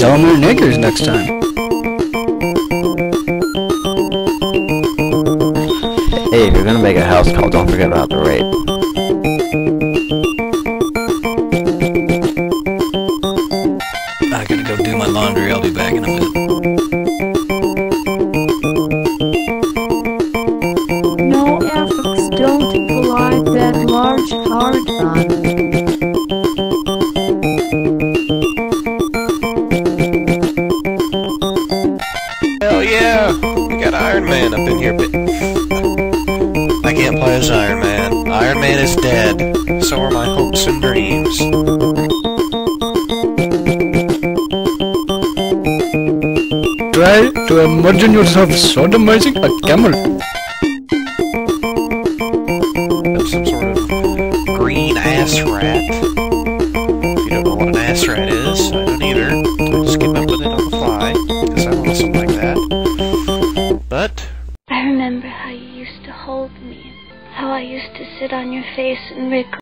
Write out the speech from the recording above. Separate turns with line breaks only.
tell them they're niggers next time.
Hey, if you're gonna make a house call, don't forget about the rape.
I gotta go do my laundry. I'll be back in a minute.
No efforts, don't collide that large hard on.
Hell yeah! We got Iron Man up in here, but I can't play as Iron Man. Iron Man is dead. So are my hopes and dreams.
Try to imagine yourself sodomizing a camel.
Some sort of green ass rat. If you don't know what an ass rat is, I don't either. I just came up with it on the fly, because I'm awesome like that. But
I remember how you used to hold me, how I used to sit on your face and wrinkle